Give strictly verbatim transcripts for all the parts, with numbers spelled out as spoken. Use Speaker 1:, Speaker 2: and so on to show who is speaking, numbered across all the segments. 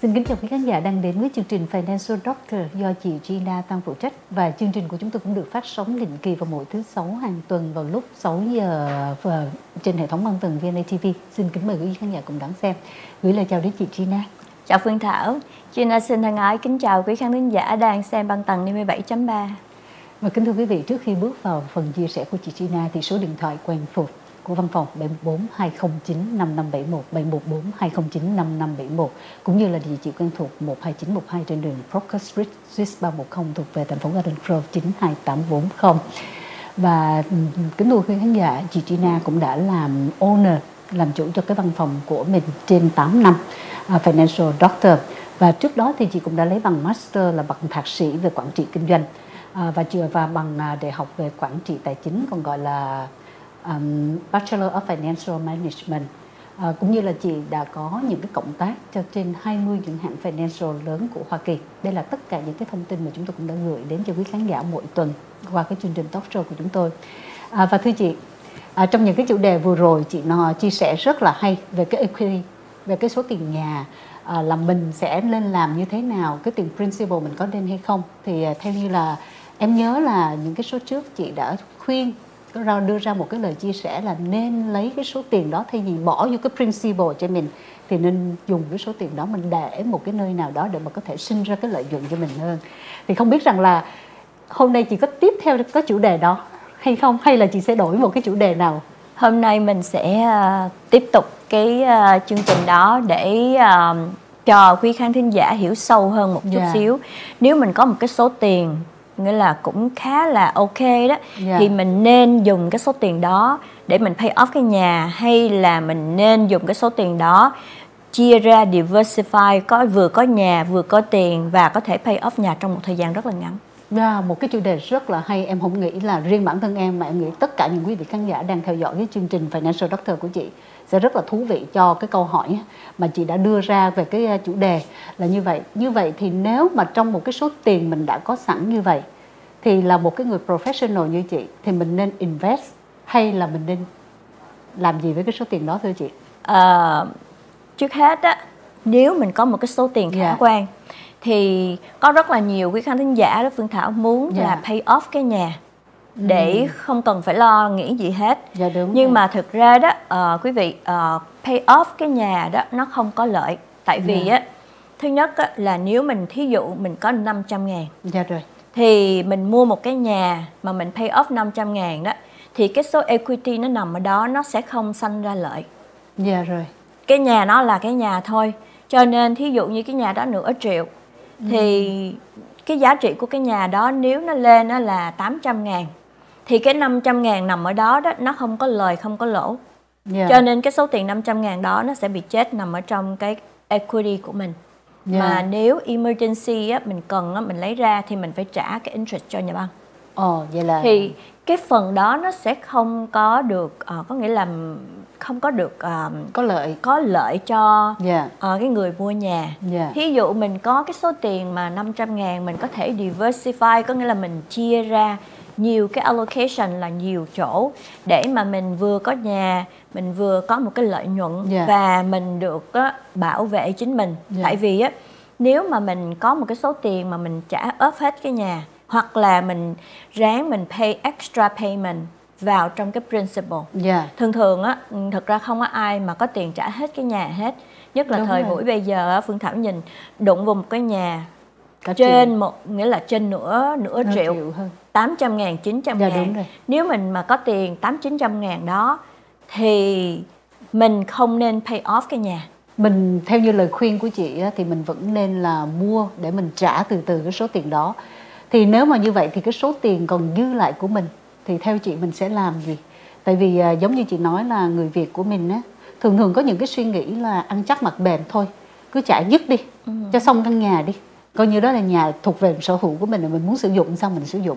Speaker 1: Xin kính chào quý khán giả đang đến với chương trình Financial Doctor do chị Gina Tăng phụ trách, và chương trình của chúng tôi cũng được phát sóng định kỳ vào mỗi thứ sáu hàng tuần vào lúc sáu giờ và trên hệ thống băng tần vê en a tê vê. Xin kính mời quý khán giả cùng đón xem. Gửi lời chào đến chị Gina.
Speaker 2: Chào Phương Thảo. Gina xin thân ái kính chào quý khán thính giả đang xem băng tần năm mươi bảy chấm ba.
Speaker 1: Và kính thưa quý vị, trước khi bước vào phần chia sẻ của chị Gina thì số điện thoại quen thuộc của văn phòng bảy một bốn hai không chín năm năm bảy một, bảy một bốn hai không chín năm năm bảy một, cũng như là địa chỉ quen thuộc một hai chín một hai trên đường Broker Street, Suite ba một không thuộc về thành phố Garden Grove chín hai tám bốn không. Và kính thưa quý khán giả, chị Gina cũng đã làm owner, làm chủ cho cái văn phòng của mình trên tám năm, uh, Financial Doctor. Và trước đó thì chị cũng đã lấy bằng Master là bằng thạc sĩ về quản trị kinh doanh, uh, và chưa và bằng uh, đại học về quản trị tài chính, còn gọi là Um, Bachelor of Financial Management, uh, cũng như là chị đã có những cái cộng tác cho trên hai mươi những hãng financial lớn của Hoa Kỳ. Đây là tất cả những cái thông tin mà chúng tôi cũng đã gửi đến cho quý khán giả mỗi tuần qua cái chương trình talk show của chúng tôi. Uh, và thưa chị, uh, trong những cái chủ đề vừa rồi chị nó chia sẻ rất là hay về cái equity, về cái số tiền nhà, uh, là mình sẽ nên làm như thế nào, cái tiền principal mình có nên hay không. Thì uh, theo như là em nhớ là những cái số trước chị đã khuyên, đưa ra một cái lời chia sẻ là nên lấy cái số tiền đó thay vì bỏ vô cái principal cho mình thì nên dùng cái số tiền đó mình để một cái nơi nào đó để mà có thể sinh ra cái lợi nhuận cho mình hơn. Thì không biết rằng là hôm nay chị có tiếp theo cái chủ đề đó hay không, hay là chị sẽ đổi một cái chủ đề nào?
Speaker 2: Hôm nay mình sẽ uh, tiếp tục cái uh, chương trình đó để uh, cho quý khán thính giả hiểu sâu hơn một chút yeah. xíu. Nếu mình có một cái số tiền nghĩa là cũng khá là ok đó, yeah. thì mình nên dùng cái số tiền đó để mình pay off cái nhà, hay là mình nên dùng cái số tiền đó chia ra diversify, có vừa có nhà vừa có tiền và có thể pay off nhà trong một thời gian rất là ngắn.
Speaker 1: Yeah, một cái chủ đề rất là hay. Em không nghĩ là riêng bản thân em mà em nghĩ tất cả những quý vị khán giả đang theo dõi cái chương trình Financial Doctor của chị sẽ rất là thú vị cho cái câu hỏi mà chị đã đưa ra về cái chủ đề là như vậy. Như vậy thì nếu mà trong một cái số tiền mình đã có sẵn như vậy thì là một cái người professional như chị thì mình nên invest hay là mình nên làm gì với cái số tiền đó thưa chị?
Speaker 2: À, trước hết á, nếu mình có một cái số tiền khả yeah. quan thì có rất là nhiều quý khán thính giả đó Phương Thảo muốn yeah. là pay off cái nhà để ừ. không cần phải lo nghĩ gì hết.
Speaker 1: Dạ, đúng
Speaker 2: nhưng
Speaker 1: rồi.
Speaker 2: mà thực ra đó uh, quý vị uh, pay off cái nhà đó nó không có lợi. Tại vì yeah. á, thứ nhất á, là nếu mình thí dụ mình có năm trăm ngàn,
Speaker 1: dạ rồi,
Speaker 2: thì mình mua một cái nhà mà mình pay off năm trăm ngàn đó, thì cái số equity nó nằm ở đó nó sẽ không sanh ra lợi.
Speaker 1: Dạ rồi.
Speaker 2: Cái nhà nó là cái nhà thôi. Cho nên thí dụ như cái nhà đó nửa triệu ừ. thì cái giá trị của cái nhà đó nếu nó lên nó là tám trăm ngàn thì cái năm trăm ngàn nằm ở đó đó nó không có lời không có lỗ. Yeah. Cho nên cái số tiền năm trăm ngàn đó nó sẽ bị chết nằm ở trong cái equity của mình. Yeah. Mà nếu emergency á, mình cần á, mình lấy ra thì mình phải trả cái interest cho nhà băng.
Speaker 1: Ồ, oh, vậy là
Speaker 2: thì cái phần đó nó sẽ không có được uh, có nghĩa là không có được uh,
Speaker 1: có lợi
Speaker 2: có lợi cho
Speaker 1: yeah.
Speaker 2: uh, cái người mua nhà.
Speaker 1: Yeah.
Speaker 2: Thí dụ mình có cái số tiền mà năm trăm ngàn, mình có thể diversify, có nghĩa là mình chia ra nhiều cái allocation là nhiều chỗ để mà mình vừa có nhà, mình vừa có một cái lợi nhuận yeah. và mình được uh, bảo vệ chính mình. Yeah. Tại vì á, nếu mà mình có một cái số tiền mà mình trả ốp hết cái nhà, hoặc là mình ráng mình pay extra payment vào trong cái principal. Yeah. Thường thường á, thật ra không có ai mà có tiền trả hết cái nhà hết. Nhất là đúng thời rồi. Buổi bây giờ Phương Thảo nhìn đụng vào một cái nhà cả trên triệu. Một nghĩa là trên nửa nửa triệu, triệu hơn. tám trăm ngàn, chín trăm dạ, ngàn. Nếu mình mà có tiền tám chín trăm ngàn đó thì mình không nên pay off cái nhà.
Speaker 1: Mình theo như lời khuyên của chị á, thì mình vẫn nên là mua để mình trả từ từ cái số tiền đó. Thì nếu mà như vậy thì cái số tiền còn dư lại của mình thì theo chị mình sẽ làm gì? Tại vì à, giống như chị nói là người Việt của mình á, thường thường có những cái suy nghĩ là ăn chắc mặc bền thôi, cứ trả dứt đi, ừ. cho xong căn nhà đi, coi như đó là nhà thuộc về sở hữu của mình, là mình muốn sử dụng sao mình sử dụng.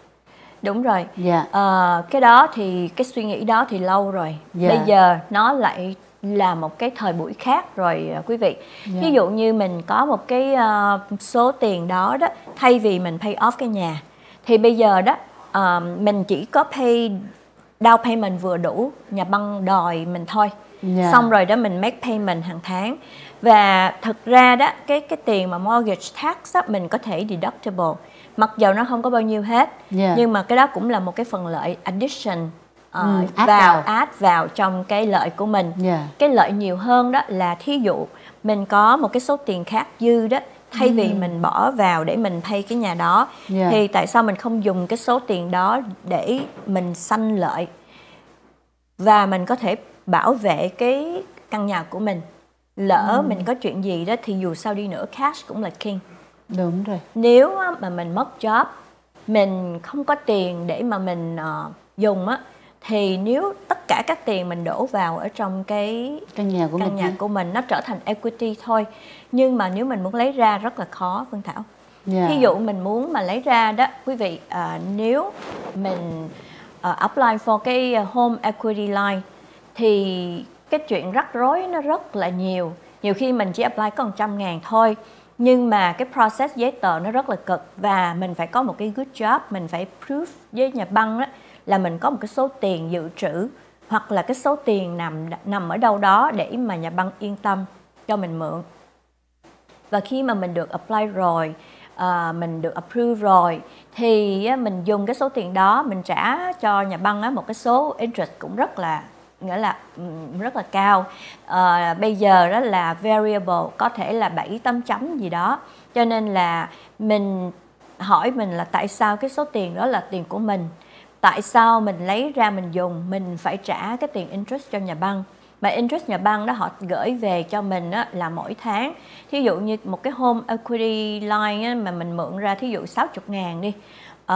Speaker 2: Đúng rồi.
Speaker 1: Yeah.
Speaker 2: À, cái đó thì cái suy nghĩ đó thì lâu rồi. Yeah. Bây giờ nó lại là một cái thời buổi khác rồi quý vị. Yeah. Ví dụ như mình có một cái uh, số tiền đó đó, thay vì mình pay off cái nhà thì bây giờ đó uh, mình chỉ có pay down payment vừa đủ, nhà băng đòi mình thôi.
Speaker 1: Yeah.
Speaker 2: Xong rồi đó mình make payment hàng tháng. Và thực ra đó cái cái tiền mà mortgage tax á, mình có thể deductible, mặc dầu nó không có bao nhiêu hết.
Speaker 1: Yeah.
Speaker 2: Nhưng mà cái đó cũng là một cái phần lợi addition, uh,
Speaker 1: ừ, add
Speaker 2: vào,
Speaker 1: vào.
Speaker 2: add vào trong cái lợi của mình.
Speaker 1: Yeah.
Speaker 2: Cái lợi nhiều hơn đó là thí dụ mình có một cái số tiền khác dư đó, thay vì
Speaker 1: ừ.
Speaker 2: mình bỏ vào để mình pay cái nhà đó,
Speaker 1: Yeah.
Speaker 2: thì tại sao mình không dùng cái số tiền đó để mình sanh lợi và mình có thể bảo vệ cái căn nhà của mình. Lỡ ừ. mình có chuyện gì đó thì dù sao đi nữa cash cũng là king.
Speaker 1: Đúng rồi.
Speaker 2: Nếu mà mình mất job, mình không có tiền để mà mình uh, dùng á, thì nếu tất cả các tiền mình đổ vào ở trong cái
Speaker 1: căn nhà của
Speaker 2: căn
Speaker 1: mình,
Speaker 2: nhà của mình nó trở thành equity thôi. Nhưng mà nếu mình muốn lấy ra rất là khó, Phương Thảo.
Speaker 1: Yeah.
Speaker 2: Ví dụ mình muốn mà lấy ra đó, quý vị, uh, nếu mình uh, apply for cái home equity line thì cái chuyện rắc rối nó rất là nhiều. Nhiều khi mình chỉ apply có một trăm ngàn thôi, nhưng mà cái process giấy tờ nó rất là cực. Và mình phải có một cái good job, mình phải proof với nhà băng đó là mình có một cái số tiền dự trữ, hoặc là cái số tiền nằm nằm ở đâu đó để mà nhà băng yên tâm cho mình mượn. Và khi mà mình được apply rồi, uh, mình được approve rồi, thì uh, mình dùng cái số tiền đó mình trả cho nhà băng uh, một cái số interest cũng rất là, nghĩa là um, rất là cao. Uh, bây giờ đó là variable, có thể là bảy tám chấm gì đó. Cho nên là mình hỏi mình là tại sao cái số tiền đó là tiền của mình, tại sao mình lấy ra mình dùng, mình phải trả cái tiền interest cho nhà băng. Mà interest nhà băng đó họ gửi về cho mình á, là mỗi tháng. Thí dụ như một cái home equity line á, mà mình mượn ra thí dụ sáu mươi ngàn đi, uh,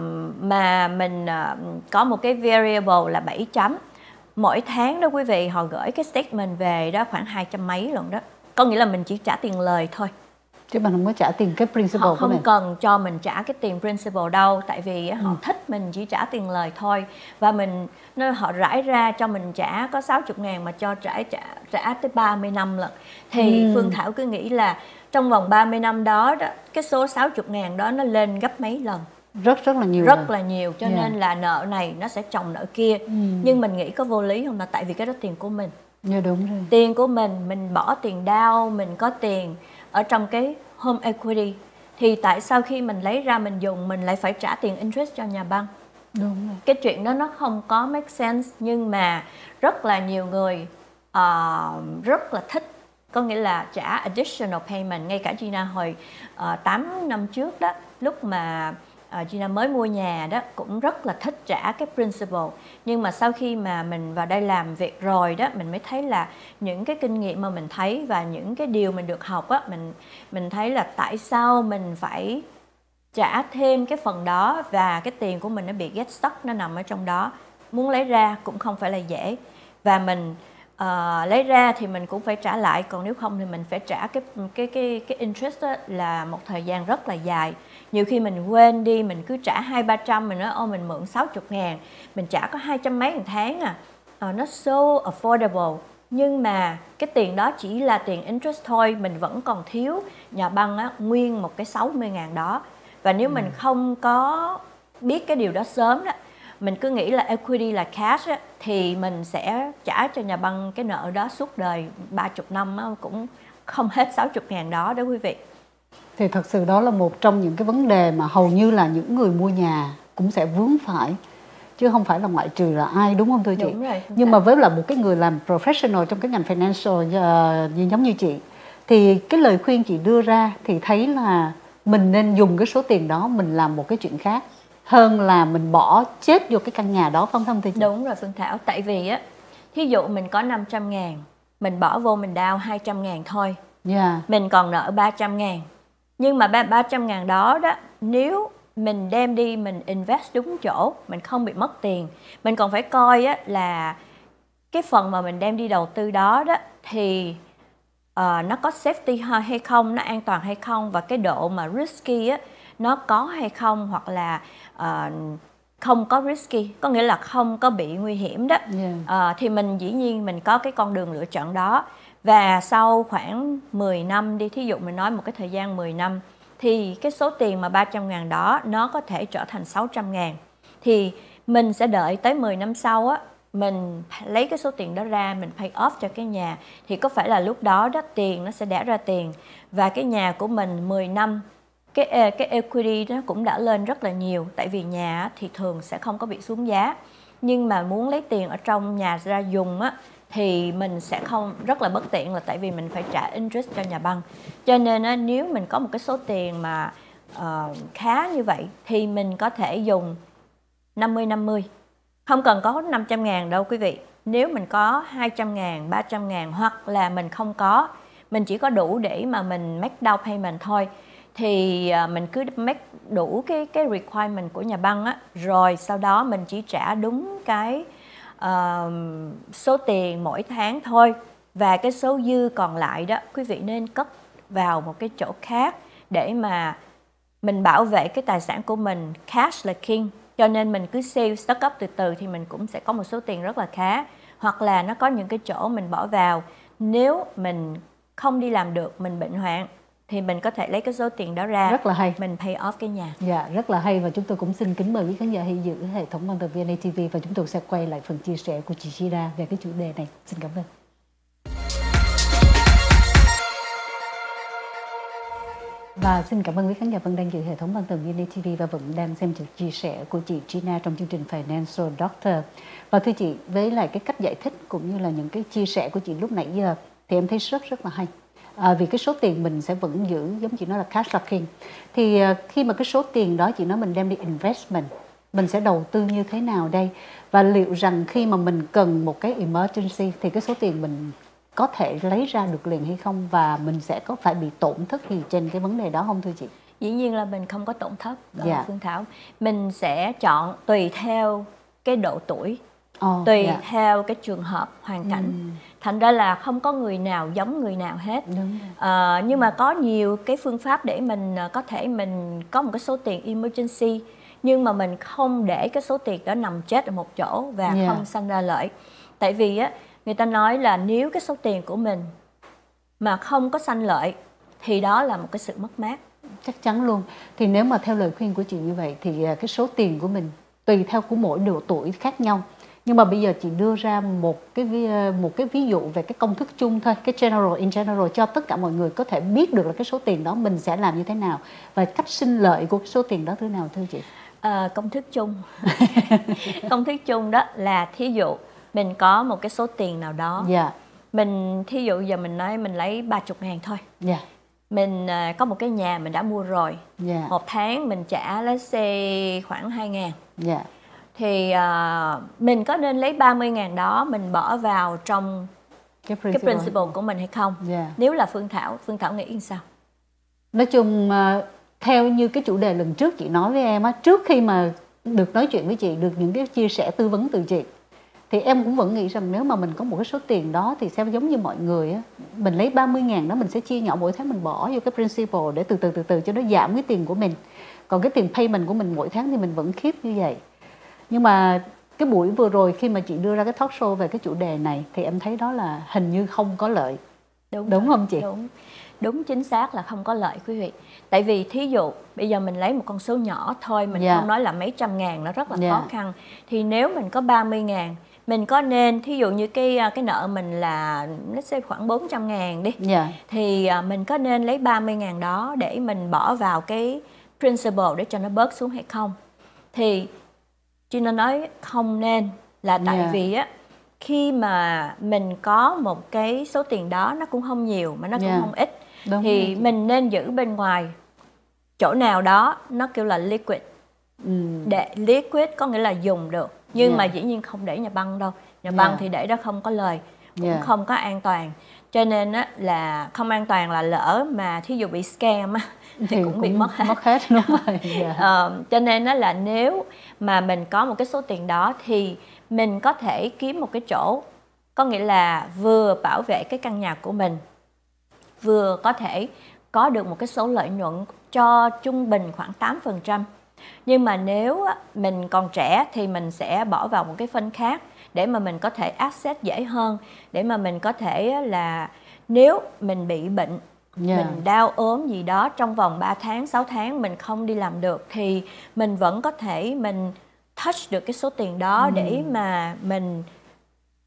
Speaker 2: mà mình uh, có một cái variable là bảy chấm. Mỗi tháng đó quý vị, họ gửi cái statement về đó khoảng hai trăm mấy lần đó. Có nghĩa là mình chỉ trả tiền lời thôi,
Speaker 1: chứ bạn không có trả tiền cái principal
Speaker 2: họ
Speaker 1: của
Speaker 2: không
Speaker 1: mình.
Speaker 2: cần cho mình trả cái tiền principal đâu, tại vì
Speaker 1: ừ.
Speaker 2: họ thích mình chỉ trả tiền lời thôi. Và mình nó họ rải ra cho mình trả có sáu mươi ngàn mà cho trả trả trả tới ba mươi năm lần. Thì ừ. Phương Thảo cứ nghĩ là trong vòng ba mươi năm đó, đó cái số sáu mươi ngàn đó nó lên gấp mấy lần.
Speaker 1: Rất rất là nhiều.
Speaker 2: Rất
Speaker 1: rồi.
Speaker 2: là nhiều, cho
Speaker 1: yeah.
Speaker 2: nên là nợ này nó sẽ chồng nợ kia. ừ. Nhưng mình nghĩ có vô lý không? Là tại vì cái đó tiền của mình.
Speaker 1: Yeah, đúng rồi.
Speaker 2: Tiền của mình, mình bỏ tiền down, mình có tiền ở trong cái home equity, thì tại sao khi mình lấy ra mình dùng mình lại phải trả tiền interest cho nhà băng?
Speaker 1: Đúng rồi.
Speaker 2: Cái chuyện đó nó không có make sense. Nhưng mà rất là nhiều người uh, rất là thích, có nghĩa là trả additional payment. Ngay cả Gina hồi uh, tám năm trước đó, lúc mà uh, Gina mới mua nhà đó, cũng rất là thích trả cái principal. Nhưng mà sau khi mà mình vào đây làm việc rồi đó, mình mới thấy là những cái kinh nghiệm mà mình thấy và những cái điều mình được học á, mình mình thấy là tại sao mình phải trả thêm cái phần đó, và cái tiền của mình nó bị get stuck, nó nằm ở trong đó. Muốn lấy ra cũng không phải là dễ, và mình uh, lấy ra thì mình cũng phải trả lại, còn nếu không thì mình phải trả cái cái cái cái interest đó là một thời gian rất là dài. Nhiều khi mình quên đi, mình cứ trả hai ba trăm, mình nói ô mình mượn sáu mươi ngàn, mình trả có hai trăm mấy một tháng à, uh, nó so affordable. Nhưng mà cái tiền đó chỉ là tiền interest thôi, mình vẫn còn thiếu nhà băng á, nguyên một cái sáu mươi ngàn đó. Và nếu ừ. mình không có biết cái điều đó sớm đó, mình cứ nghĩ là equity là cash á, thì mình sẽ trả cho nhà băng cái nợ đó suốt đời, ba mươi năm á, cũng không hết sáu mươi ngàn đó đó quý vị.
Speaker 1: Thì thật sự đó là một trong những cái vấn đề mà hầu như là những người mua nhà cũng sẽ vướng phải, chứ không phải là ngoại trừ là ai, đúng không thưa chị?
Speaker 2: Đúng rồi,
Speaker 1: nhưng mà với là một cái người làm professional trong cái ngành financial uh, như giống như chị, thì cái lời khuyên chị đưa ra thì thấy là mình nên dùng cái số tiền đó mình làm một cái chuyện khác hơn là mình bỏ chết vô cái căn nhà đó, không không thưa chị?
Speaker 2: Đúng rồi Phương Thảo, tại vì á, thí dụ mình có năm trăm ngàn, mình bỏ vô mình down hai trăm ngàn thôi,
Speaker 1: yeah.
Speaker 2: mình còn nợ ba trăm ngàn. Nhưng mà ba trăm ngàn đó đó, nếu mình đem đi mình invest đúng chỗ, mình không bị mất tiền. Mình còn phải coi á, là cái phần mà mình đem đi đầu tư đó đó thì uh, nó có safety hay không, nó an toàn hay không, và cái độ mà risky á, nó có hay không, hoặc là uh, không có risky, có nghĩa là không có bị nguy hiểm đó.
Speaker 1: yeah.
Speaker 2: uh, Thì mình dĩ nhiên mình có cái con đường lựa chọn đó. Và sau khoảng mười năm đi, thí dụ mình nói một cái thời gian mười năm, thì cái số tiền mà ba trăm ngàn đó nó có thể trở thành sáu trăm ngàn. Thì mình sẽ đợi tới mười năm sau á, mình lấy cái số tiền đó ra mình pay off cho cái nhà, thì có phải là lúc đó đó tiền nó sẽ đẻ ra tiền, và cái nhà của mình mười năm cái cái equity nó cũng đã lên rất là nhiều, tại vì nhà thì thường sẽ không có bị xuống giá, nhưng mà muốn lấy tiền ở trong nhà ra dùng á thì mình sẽ không, rất là bất tiện, là tại vì mình phải trả interest cho nhà băng. Cho nên á, nếu mình có một cái số tiền mà uh, khá như vậy thì mình có thể dùng năm mươi năm mươi, không cần có năm trăm ngàn đâu quý vị. Nếu mình có hai trăm ngàn, ba trăm ngàn, hoặc là mình không có, mình chỉ có đủ để mà mình make down payment thôi, thì mình cứ make đủ cái cái requirement của nhà băng á, rồi sau đó mình chỉ trả đúng cái uh, số tiền mỗi tháng thôi, và cái số dư còn lại đó quý vị nên cất vào một cái chỗ khác để mà mình bảo vệ cái tài sản của mình. Cash là king, cho nên mình cứ save stock up từ từ thì mình cũng sẽ có một số tiền rất là khá. Hoặc là nó có những cái chỗ mình bỏ vào, nếu mình không đi làm được, mình bệnh hoạn, thì mình có thể lấy cái số tiền đó ra,
Speaker 1: rất là hay,
Speaker 2: mình pay off cái nhà.
Speaker 1: Dạ, rất là hay, và chúng tôi cũng xin kính mời quý khán giả hãy giữ hệ thống Văn tường vê en a tê vê, và chúng tôi sẽ quay lại phần chia sẻ của chị Gina về cái chủ đề này. Xin cảm ơn. Và xin cảm ơn quý khán giả vẫn đang giữ hệ thống Văn tường vê en a tê vê và vẫn đang xem sự chia sẻ của chị Gina trong chương trình Financial Doctor. Và thưa chị, với lại cái cách giải thích cũng như là những cái chia sẻ của chị lúc nãy giờ thì em thấy rất rất là hay. À, vì cái số tiền mình sẽ vẫn giữ, giống chị nói là cash là king. Thì à, khi mà cái số tiền đó chị nói mình đem đi investment, mình sẽ đầu tư như thế nào đây? Và liệu rằng khi mà mình cần một cái emergency thì cái số tiền mình có thể lấy ra được liền hay không? Và mình sẽ có phải bị tổn thất gì trên cái vấn đề đó không thưa chị?
Speaker 2: Dĩ nhiên là mình không có tổn thất,
Speaker 1: dạ.
Speaker 2: Phương Thảo. Mình sẽ chọn tùy theo cái độ tuổi,
Speaker 1: oh,
Speaker 2: tùy
Speaker 1: dạ.
Speaker 2: theo cái trường hợp, hoàn cảnh. Ừ. Thành ra là không có người nào giống người nào hết.
Speaker 1: Đúng
Speaker 2: à, Nhưng mà có nhiều cái phương pháp để mình có thể mình có một cái số tiền emergency, nhưng mà mình không để cái số tiền đó nằm chết ở một chỗ và yeah. không sanh ra lợi. Tại vì á, người ta nói là nếu cái số tiền của mình mà không có sanh lợi thì đó là một cái sự mất mát.
Speaker 1: Chắc chắn luôn. Thì nếu mà theo lời khuyên của chị như vậy thì cái số tiền của mình tùy theo của mỗi độ tuổi khác nhau. Nhưng mà bây giờ chị đưa ra một cái một cái ví dụ về cái công thức chung thôi, cái general in general, cho tất cả mọi người có thể biết được là cái số tiền đó mình sẽ làm như thế nào và cách sinh lợi của cái số tiền đó thế nào thưa chị?
Speaker 2: À, công thức chung công thức chung đó là thí dụ mình có một cái số tiền nào đó,
Speaker 1: yeah.
Speaker 2: mình thí dụ giờ mình nói mình lấy ba mươi ngàn thôi,
Speaker 1: yeah.
Speaker 2: mình uh, có một cái nhà mình đã mua rồi,
Speaker 1: yeah.
Speaker 2: một tháng mình trả let's say khoảng hai ngàn,
Speaker 1: yeah.
Speaker 2: thì uh, mình có nên lấy ba mươi ngàn đó mình bỏ vào trong
Speaker 1: cái principle,
Speaker 2: cái principle của mình hay không?
Speaker 1: yeah.
Speaker 2: Nếu là Phương Thảo, Phương Thảo nghĩ sao?
Speaker 1: Nói chung uh, theo như cái chủ đề lần trước chị nói với em á, trước khi mà được nói chuyện với chị, được những cái chia sẻ tư vấn từ chị, thì em cũng vẫn nghĩ rằng nếu mà mình có một cái số tiền đó thì sẽ giống như mọi người á, mình lấy ba mươi ngàn đó mình sẽ chia nhỏ mỗi tháng, mình bỏ vô cái principle để từ từ từ từ cho nó giảm cái tiền của mình. Còn cái tiền payment của mình mỗi tháng thì mình vẫn keep như vậy. Nhưng mà cái buổi vừa rồi khi mà chị đưa ra cái talk show về cái chủ đề này thì em thấy đó là hình như không có lợi.
Speaker 2: Đúng,
Speaker 1: đúng không chị?
Speaker 2: Đúng. Đúng chính xác là không có lợi quý vị. Tại vì thí dụ bây giờ mình lấy một con số nhỏ thôi, mình yeah. không nói là mấy trăm ngàn, nó rất là yeah. khó khăn. Thì nếu mình có ba mươi ngàn, mình có nên thí dụ như cái cái nợ mình là nó sẽ khoảng bốn trăm ngàn đi,
Speaker 1: yeah.
Speaker 2: thì mình có nên lấy ba mươi ngàn đó để mình bỏ vào cái principle để cho nó bớt xuống hay không? Thì Gina nói không nên, là tại yeah. vì á, khi mà mình có một cái số tiền đó, nó cũng không nhiều mà nó cũng yeah. không ít, đúng thì rồi. Mình nên giữ bên ngoài chỗ nào đó, nó kêu là liquid. ừ. Để liquid có nghĩa là dùng được, nhưng yeah. mà dĩ nhiên không để nhà băng đâu. Nhà băng yeah. thì để đó không có lời, cũng yeah. không có an toàn. Cho nên á, là không an toàn là lỡ mà thí dụ bị scam á, thì, thì cũng, cũng bị mất hết,
Speaker 1: mất hết đúng rồi. yeah.
Speaker 2: ờ, cho nên á, là nếu mà mình có một cái số tiền đó thì mình có thể kiếm một cái chỗ, có nghĩa là vừa bảo vệ cái căn nhà của mình, vừa có thể có được một cái số lợi nhuận cho trung bình khoảng tám phần trăm. Nhưng mà nếu mình còn trẻ thì mình sẽ bỏ vào một cái phân khác để mà mình có thể access dễ hơn, để mà mình có thể là nếu mình bị bệnh, yeah. mình đau ốm gì đó trong vòng ba tháng, sáu tháng mình không đi làm được, thì mình vẫn có thể mình touch được cái số tiền đó, ừ. để mà mình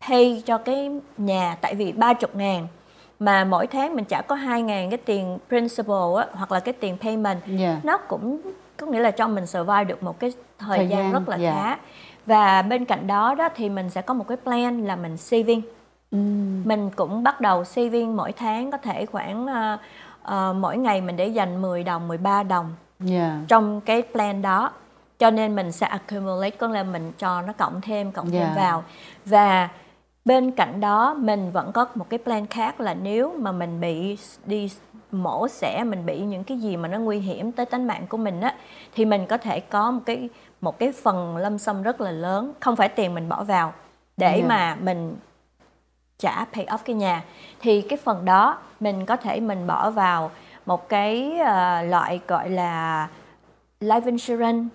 Speaker 2: pay cho cái nhà, tại vì ba mươi ngàn mà mỗi tháng mình trả có hai ngàn cái tiền principal á, hoặc là cái tiền payment,
Speaker 1: yeah.
Speaker 2: nó cũng có nghĩa là cho mình survive được một cái thời,
Speaker 1: thời
Speaker 2: gian,
Speaker 1: gian
Speaker 2: rất là
Speaker 1: yeah.
Speaker 2: khá. Và bên cạnh đó đó thì mình sẽ có một cái plan là mình saving. Mm. Mình cũng bắt đầu saving mỗi tháng, có thể khoảng uh, uh, mỗi ngày mình để dành mười đồng, mười ba đồng
Speaker 1: yeah.
Speaker 2: trong cái plan đó. Cho nên mình sẽ accumulate, có là mình cho nó cộng thêm, cộng
Speaker 1: yeah.
Speaker 2: thêm vào. Và bên cạnh đó mình vẫn có một cái plan khác là nếu mà mình bị đi mổ xẻ, mình bị những cái gì mà nó nguy hiểm tới tính mạng của mình á, thì mình có thể có một cái một cái phần lump sum rất là lớn, không phải tiền mình bỏ vào để yeah. mà mình trả pay off cái nhà, thì cái phần đó mình có thể mình bỏ vào một cái uh, loại gọi là life insurance.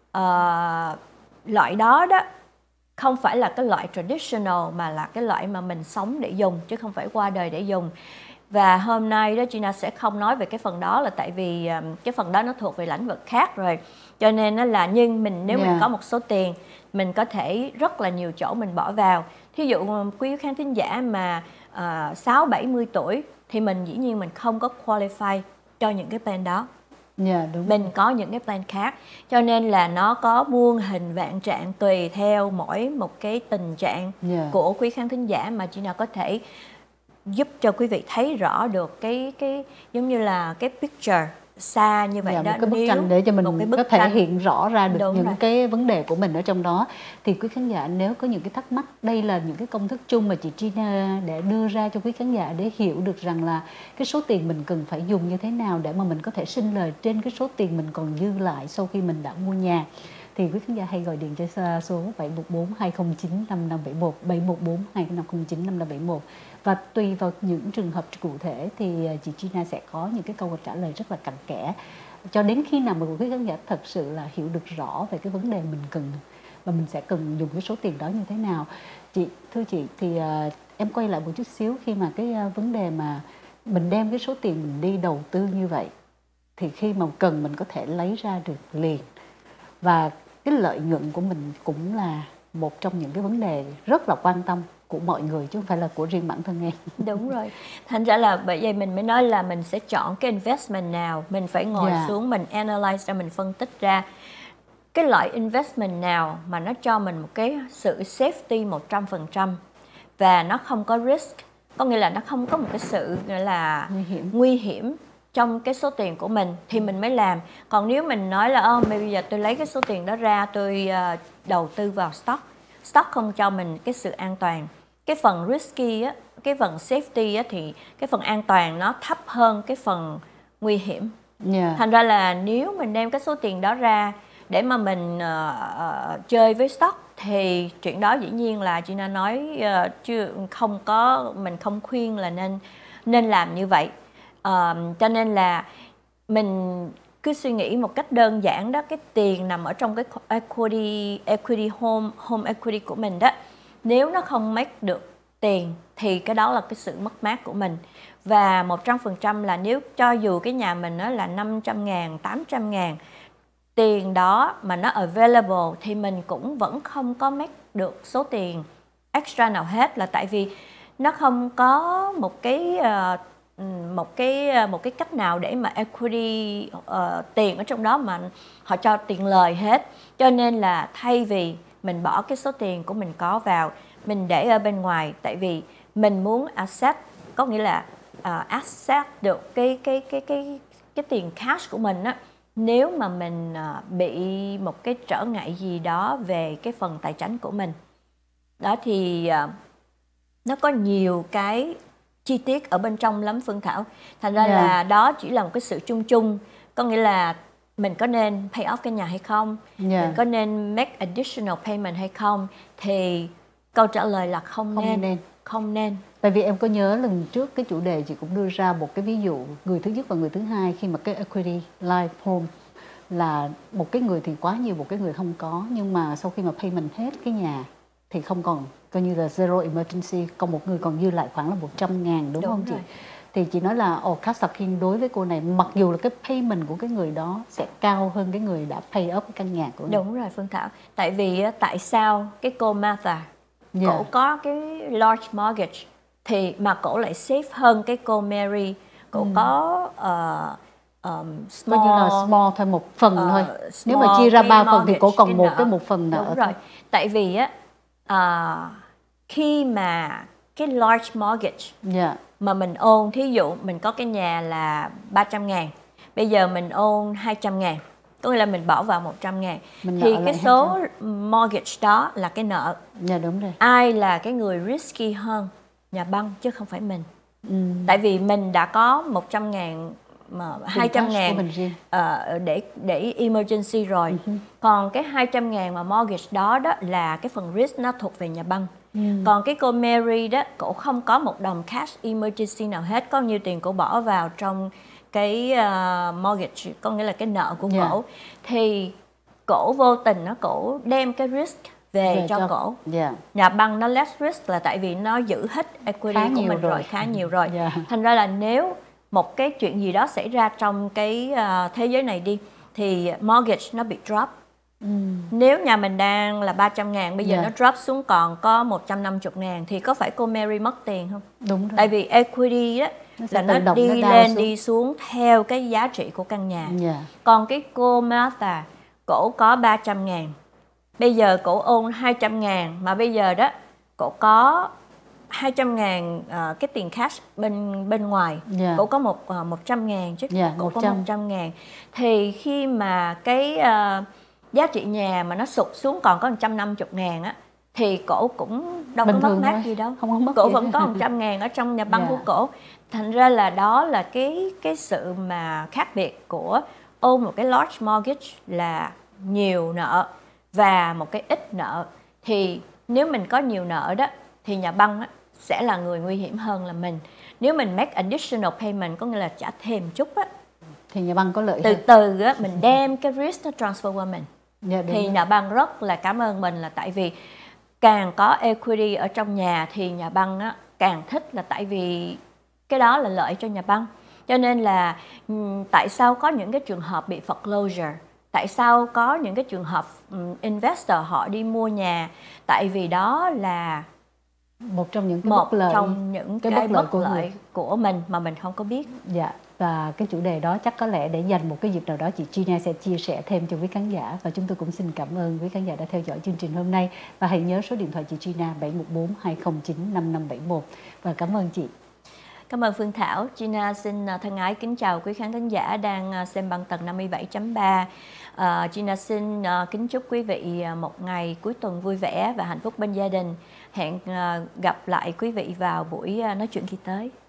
Speaker 2: Uh, loại đó đó không phải là cái loại traditional mà là cái loại mà mình sống để dùng chứ không phải qua đời để dùng. Và hôm nay đó Gina sẽ không nói về cái phần đó là tại vì um, cái phần đó nó thuộc về lĩnh vực khác rồi. Cho nên nó là nhưng mình nếu yeah. mình có một số tiền, mình có thể rất là nhiều chỗ mình bỏ vào. Thí dụ quý khán thính giả mà uh, sáu bảy mươi tuổi thì mình dĩ nhiên mình không có qualify cho những cái plan đó.
Speaker 1: Yeah, đúng.
Speaker 2: Mình có những cái plan khác, cho nên là nó có muôn hình vạn trạng tùy theo mỗi một cái tình trạng yeah. của quý khán thính giả mà Gina có thể giúp cho quý vị thấy rõ được cái cái giống như là cái picture xa như vậy
Speaker 1: dạ,
Speaker 2: đó,
Speaker 1: một cái bức tranh để cho mình có thể
Speaker 2: tranh.
Speaker 1: hiện rõ ra được
Speaker 2: Đúng
Speaker 1: những
Speaker 2: rồi.
Speaker 1: cái vấn đề của mình ở trong đó. Thì quý khán giả nếu có những cái thắc mắc, đây là những cái công thức chung mà chị Gina để đưa ra cho quý khán giả để hiểu được rằng là cái số tiền mình cần phải dùng như thế nào để mà mình có thể sinh lời trên cái số tiền mình còn dư lại sau khi mình đã mua nhà. Thì quý khán giả hãy gọi điện cho số bảy một bốn hai không chín năm năm bảy một, bảy một bốn hai không chín năm năm bảy một. Và tùy vào những trường hợp cụ thể thì chị Gina sẽ có những cái câu trả lời rất là cặn kẽ cho đến khi nào mà quý khán giả thật sự là hiểu được rõ về cái vấn đề mình cần và mình sẽ cần dùng cái số tiền đó như thế nào. Chị thưa chị thì uh, em quay lại một chút xíu khi mà cái uh, vấn đề mà mình đem cái số tiền mình đi đầu tư như vậy thì khi mà cần mình có thể lấy ra được liền, và cái lợi nhuận của mình cũng là một trong những cái vấn đề rất là quan tâm của mọi người chứ không phải là của riêng bản thân em.
Speaker 2: Đúng rồi. Thành ra là bởi vậy mình mới nói là mình sẽ chọn cái investment nào, mình phải ngồi yeah. xuống mình analyze ra, mình phân tích ra cái loại investment nào mà nó cho mình một cái sự safety một trăm phần trăm và nó không có risk, có nghĩa là nó không có một cái sự gọi là
Speaker 1: nguy hiểm.
Speaker 2: nguy hiểm trong cái số tiền của mình thì mình mới làm. Còn nếu mình nói là oh, bây giờ tôi lấy cái số tiền đó ra tôi uh, đầu tư vào stock, stock không cho mình cái sự an toàn. Cái phần risky á, cái phần safety á, thì cái phần an toàn nó thấp hơn cái phần nguy hiểm. Yeah. Thành ra là nếu mình đem cái số tiền đó ra để mà mình uh, uh, chơi với stock thì chuyện đó dĩ nhiên là Gina nói uh, chưa không có, mình không khuyên là nên nên làm như vậy. Uh, cho nên là mình cứ suy nghĩ một cách đơn giản đó, cái tiền nằm ở trong cái equity equity home home equity của mình đó, nếu nó không make được tiền thì cái đó là cái sự mất mát của mình. Và một trăm phần trăm là nếu cho dù cái nhà mình nó là năm trăm ngàn, tám trăm ngàn, tiền đó mà nó available thì mình cũng vẫn không có make được số tiền extra nào hết, là tại vì nó không có một cái uh, một cái một cái cách nào để mà equity uh, tiền ở trong đó mà họ cho tiền lời hết. Cho nên là thay vì mình bỏ cái số tiền của mình có vào, mình để ở bên ngoài, tại vì mình muốn asset, có nghĩa là uh, asset được cái cái cái cái cái tiền cash của mình á, nếu mà mình uh, bị một cái trở ngại gì đó về cái phần tài chính của mình. Đó thì uh, nó có nhiều cái chi tiết ở bên trong lắm Phương Thảo. Thành ra yeah. là đó chỉ là một cái sự chung chung, có nghĩa là mình có nên pay off cái nhà hay không, yeah. mình có nên make additional payment hay không, thì câu trả lời là không, không nên. nên không nên.
Speaker 1: Tại vì em có nhớ lần trước cái chủ đề chị cũng đưa ra một cái ví dụ người thứ nhất và người thứ hai, khi mà cái equity life home là một cái người thì quá nhiều, một cái người không có, nhưng mà sau khi mà payment hết cái nhà thì không còn, coi như là zero emergency, còn một người còn dư lại khoảng là một trăm ngàn, đúng, đúng không rồi. chị? Thì chị nói là oh, cash stacking đối với cô này, mặc dù là cái payment của cái người đó sẽ cao hơn cái người đã pay up cái căn nhà của mình.
Speaker 2: Đúng rồi Phương Thảo. Tại vì tại sao cái cô Martha
Speaker 1: Yeah.
Speaker 2: Cổ có cái large mortgage thì mà cổ lại safe hơn cái cô Mary. Cổ ừ. có uh, um, small,
Speaker 1: coi như là small thôi, một phần
Speaker 2: uh,
Speaker 1: thôi. Nếu mà chia ra ba phần thì cổ còn
Speaker 2: cái
Speaker 1: một
Speaker 2: nợ.
Speaker 1: cái một phần nợ.
Speaker 2: Đúng
Speaker 1: thôi.
Speaker 2: rồi. Tại vì á uh, khi mà cái large mortgage
Speaker 1: yeah.
Speaker 2: mà mình ôn, thí dụ mình có cái nhà là ba trăm ngàn, bây giờ mình ôn hai trăm ngàn, có nghĩa là mình bỏ vào một trăm ngàn, mình thì cái số hai trăm mortgage đó là cái nợ.
Speaker 1: Dạ đúng rồi.
Speaker 2: Ai là cái người risky hơn? Nhà băng chứ không phải mình.
Speaker 1: ừ.
Speaker 2: Tại vì mình đã có một trăm ngàn mà hai trăm ngàn uh, để để emergency rồi. Uh-huh. Còn cái hai trăm ngàn mà mortgage đó đó là cái phần risk nó thuộc về nhà băng. Ừ. Còn cái cô Mary đó, cổ không có một đồng cash emergency nào hết, có nhiêu tiền cổ bỏ vào trong cái uh, mortgage, có nghĩa là cái nợ của yeah. cổ, thì cổ vô tình nó cổ đem cái risk về, về cho, cho cổ. Yeah. Nhà băng nó less risk là tại vì nó giữ hết equity khá của mình rồi. rồi, khá nhiều rồi. Yeah. Thành ra là nếu một cái chuyện gì đó xảy ra trong cái uh, thế giới này đi, thì mortgage nó bị drop. Ừ. Nếu nhà mình đang là ba trăm ngàn, bây giờ yeah. nó drop xuống còn có một trăm năm mươi ngàn, thì có phải cô Mary mất tiền không?
Speaker 1: Đúng rồi.
Speaker 2: Tại vì equity đó nó là nó đi nó lên xuống. đi xuống theo cái giá trị của căn nhà. Yeah. Còn cái cô Martha, cổ có ba trăm ngàn, bây giờ cổ ôn hai trăm ngàn, mà bây giờ đó cổ có hai trăm ngàn uh, cái tiền cash bên bên ngoài. Yeah. Cổ có một uh, một trăm ngàn chứ. Yeah, cổ một trăm. Có một trăm ngàn. Thì khi mà cái uh, giá trị nhà mà nó sụt xuống còn có một trăm năm mươi ngàn á, thì cổ cũng đâu bình có mất mát gì đâu.
Speaker 1: Không có mất
Speaker 2: cổ
Speaker 1: gì
Speaker 2: vẫn có một trăm ngàn ở trong nhà băng yeah. của cổ. Thành ra là đó là cái cái sự mà khác biệt của ôm một cái large mortgage là nhiều nợ và một cái ít nợ. Thì nếu mình có nhiều nợ đó thì nhà băng á, sẽ là người nguy hiểm hơn là mình. Nếu mình make additional payment, có nghĩa là trả thêm chút á,
Speaker 1: thì nhà băng có lợi
Speaker 2: từ
Speaker 1: hơn.
Speaker 2: từ á, mình đem cái risk nó transfer qua mình.
Speaker 1: Yeah,
Speaker 2: thì rồi. Nhà băng rất là cảm ơn mình, là tại vì càng có equity ở trong nhà thì nhà băng á, càng thích, là tại vì cái đó là lợi cho nhà băng. Cho nên là tại sao có những cái trường hợp bị foreclosure, tại sao có những cái trường hợp investor họ đi mua nhà, tại vì đó là
Speaker 1: một trong những cái
Speaker 2: một
Speaker 1: bất lợi,
Speaker 2: trong những cái, cái bất lợi, của, lợi của mình mà mình không có biết.
Speaker 1: Dạ. Và cái chủ đề đó chắc có lẽ để dành một cái dịp nào đó chị Gina sẽ chia sẻ thêm cho quý khán giả. Và chúng tôi cũng xin cảm ơn quý khán giả đã theo dõi chương trình hôm nay. Và hãy nhớ số điện thoại chị Gina bảy một bốn hai không chín năm năm bảy một. Và cảm ơn chị.
Speaker 2: Cảm ơn Phương Thảo. Gina xin thân ái kính chào quý khán thính giả đang xem băng tần năm mươi bảy chấm ba. Uh, Gina xin uh, kính chúc quý vị một ngày cuối tuần vui vẻ và hạnh phúc bên gia đình. Hẹn uh, gặp lại quý vị vào buổi uh, nói chuyện kỳ tới.